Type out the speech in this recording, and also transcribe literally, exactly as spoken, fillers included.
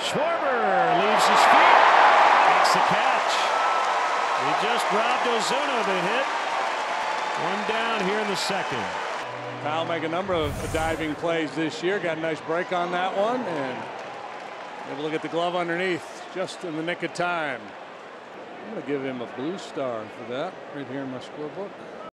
Schwarber leaves his feet, makes the catch. He just robbed Ozuna of a hit. One down here in the second. Kyle make a number of diving plays this year. Got a nice break on that one, and able to get the glove underneath just in the nick of time. I'm going to give him a blue star for that right here in my scorebook.